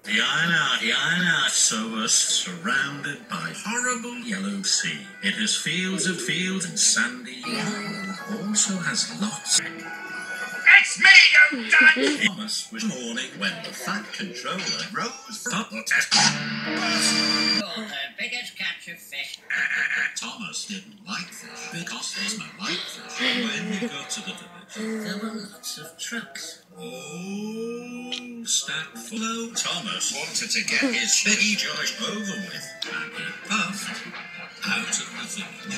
Yana Sovus, surrounded by horrible yellow sea. It has fields and sandy. Also has lots. It's me, you dad! Thomas was morning when the fat controller rose up the test. The biggest catch of fish. Thomas didn't like fish because there's no like fish. When he got to the village, there were lots of trucks. Oh, stack full. Thomas wanted to get his big joy over with, and he puffed out of the village.